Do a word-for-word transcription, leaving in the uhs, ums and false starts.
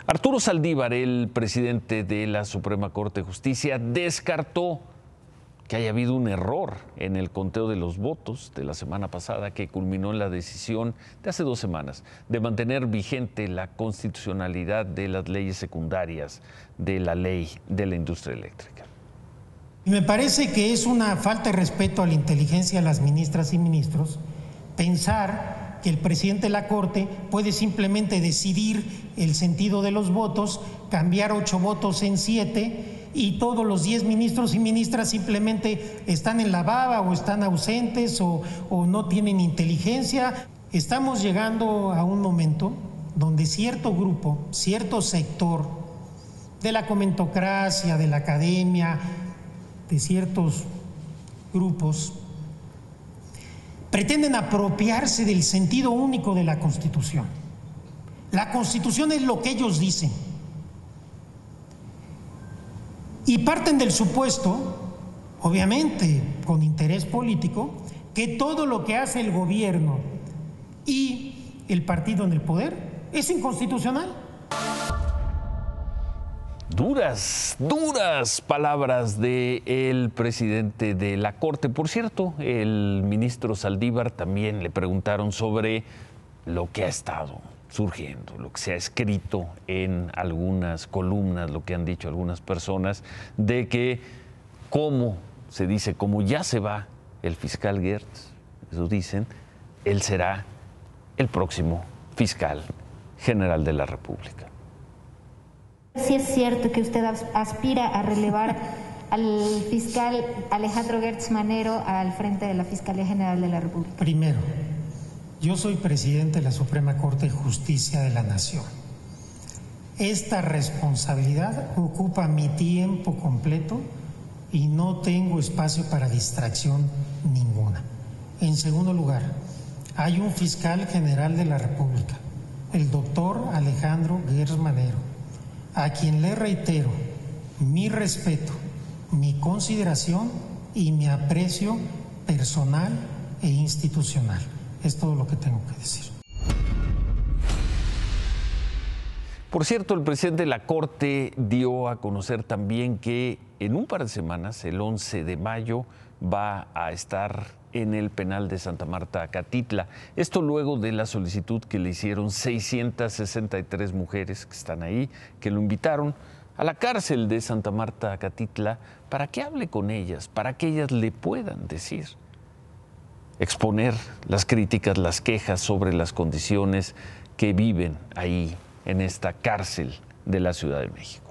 Arturo Saldívar, el presidente de la Suprema Corte de Justicia, descartó que haya habido un error en el conteo de los votos de la semana pasada que culminó en la decisión de hace dos semanas de mantener vigente la constitucionalidad de las leyes secundarias de la ley de la industria eléctrica. Me parece que es una falta de respeto a la inteligencia de las ministras y ministros pensar que el presidente de la Corte puede simplemente decidir el sentido de los votos, cambiar ocho votos en siete y todos los diez ministros y ministras simplemente están en la baba o están ausentes o, o no tienen inteligencia. Estamos llegando a un momento donde cierto grupo, cierto sector de la comentocracia, de la academia, de ciertos grupos, pretenden apropiarse del sentido único de la Constitución. La Constitución es lo que ellos dicen. Y parten del supuesto, obviamente con interés político, que todo lo que hace el gobierno y el partido en el poder es inconstitucional. Duras, duras palabras del presidente de la Corte. Por cierto, el ministro Saldívar también le preguntaron sobre lo que ha estado surgiendo, lo que se ha escrito en algunas columnas, lo que han dicho algunas personas, de que como se dice, como ya se va el fiscal Gertz, eso dicen, él será el próximo fiscal general de la República. Sí es cierto que usted aspira a relevar al fiscal Alejandro Gertz Manero al frente de la Fiscalía General de la República. Primero, yo soy presidente de la Suprema Corte de Justicia de la Nación. Esta responsabilidad ocupa mi tiempo completo y no tengo espacio para distracción ninguna. En segundo lugar, hay un fiscal general de la República, el doctor Alejandro Gertz Manero, a quien le reitero mi respeto, mi consideración y mi aprecio personal e institucional. Es todo lo que tengo que decir. Por cierto, el presidente de la Corte dio a conocer también que en un par de semanas, el once de mayo, va a estar en el penal de Santa Marta, Acatitla. Esto luego de la solicitud que le hicieron seiscientas sesenta y tres mujeres que están ahí, que lo invitaron a la cárcel de Santa Marta, Acatitla, para que hable con ellas, para que ellas le puedan decir, exponer las críticas, las quejas sobre las condiciones que viven ahí en esta cárcel de la Ciudad de México.